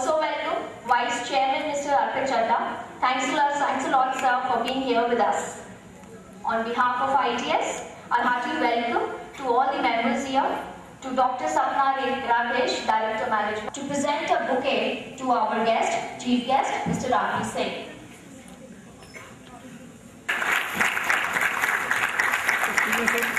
Also welcome Vice Chairman Mr. Arpit Chadha. Thanks a lot, sir, for being here with us. On behalf of ITS, a hearty welcome to all the members here, to Dr. Sapna Rakesh, Director Management, to present a bouquet to our guest, Chief Guest, Mr. Ravi Singh.